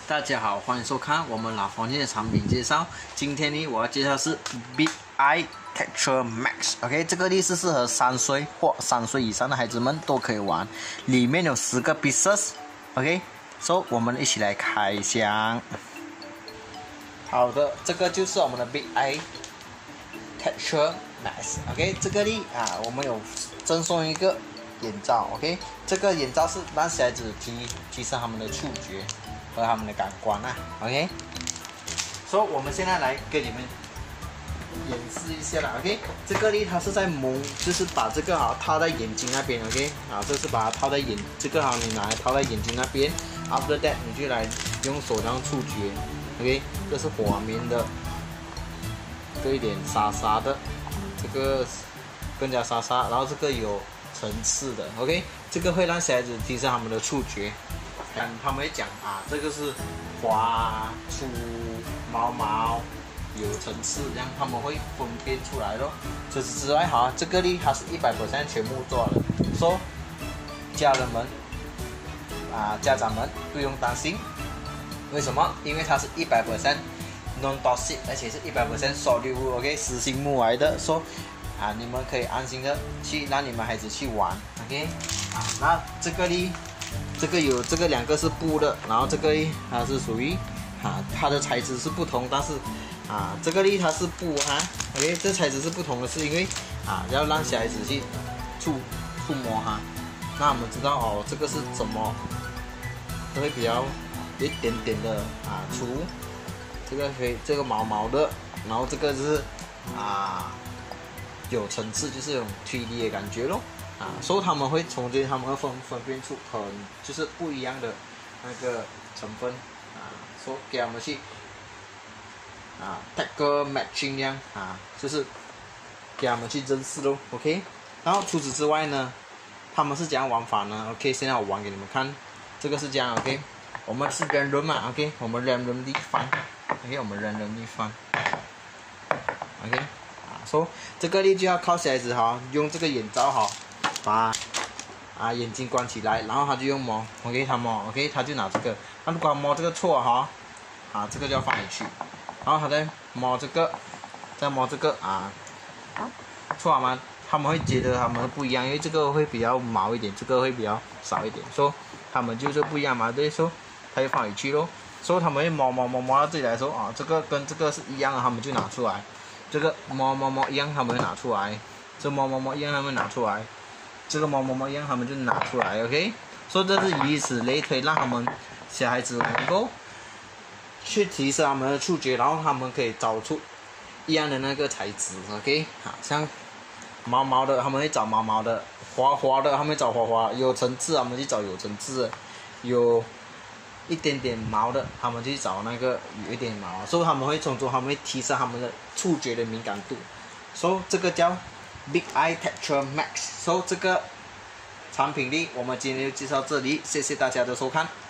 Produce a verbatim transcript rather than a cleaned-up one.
大家好，欢迎收看我们老房间的产品介绍。今天呢，我要介绍是 Big Eye Texture Max。OK， 这个呢是适合三岁或三岁以上的孩子们都可以玩。里面有十个 pieces。OK，so 我们一起来开箱。好的，这个就是我们的 Big Eye Texture Max。OK， 这个呢啊，我们有赠送一个眼罩。OK， 这个眼罩是让小孩子提提升他们的触觉和他们的感官啊。OK， 所、so, 以我们现在来给你们演示一下啦。OK， 这个呢它是在蒙，就是把这个啊套在眼睛那边。OK， 啊，这是把它套在眼，这个啊你拿来套在眼睛那边。After that， 你就来用手这样触觉。OK， 这是滑面的，这一点沙沙的，这个更加沙沙，然后这个有层次的。OK， 这个会让小孩子提升他们的触觉。看他们会讲啊，这个是滑、粗、毛毛、有层次，这样他们会分辨出来咯。除此之外哈，这个呢它是一百 percent 全部做的，说、so, 家人们啊家长们不用担心。为什么？因为它是一百 percent non-toxic， 而且是一百 percent soluble。 OK， 实心木来的，说、so, 啊你们可以安心的去让你们孩子去玩。OK， 啊，那这个呢？这个有这个两个是布的，然后这个它是属于啊，它的材质是不同，但是啊，这个呢它是布哈 ，OK， 这材质是不同的，是因为啊要让小孩子去触触摸哈，那我们知道哦，这个是怎么都会比较有一点点的啊粗，这个可以这个毛毛的，然后这个就是啊有层次，就是有种 三 D 的感觉咯。啊，所以他们会从这，他们会分分辨出很就是不一样的那个成分啊，所以给他们去啊 texture matching 这样啊，就是给他们去认识咯 ，OK。然后除此之外呢，他们是怎样玩法呢 ？OK， 现在我玩给你们看，这个是这样 ，OK， 我们是 random 嘛 ，OK， 我们 random 地翻 ，OK， 我们 random 地翻 ，OK， 啊，所以这个呢就要靠小孩子哈，用这个眼罩哈。把啊眼睛关起来，然后他就用摸 ，OK， 他摸 ，OK， 他就拿这个。那如果他摸这个错哈，啊这个就要放回去，然后他再摸这个，再摸这个啊，错了吗？他们会觉得他们不一样，因为这个会比较毛一点，这个会比较少一点，所以他们就是不一样嘛，对，所以他就放回去咯。所以他们会摸摸摸摸到这里来说啊，这个跟这个是一样的，他们就拿出来；这个摸摸摸一样，他们会拿出来；这摸摸摸一样，他们拿出来。这个毛毛毛一样，他们就拿出来 ，OK， 所以这是以此类推，让他们小孩子能够去提升他们的触觉，然后他们可以找出一样的那个材质 ，OK， 好像毛毛的，他们会找毛毛的；滑滑的，他们会找滑滑；有层次，他们去找有层次的；有一点点毛的，他们去找那个有一点毛，所以他们会从中，他们会提升他们的触觉的敏感度，所以这个叫Big Eye Texture Max， 所、so, 以这个产品呢，我们今天就介绍这里，谢谢大家的收看。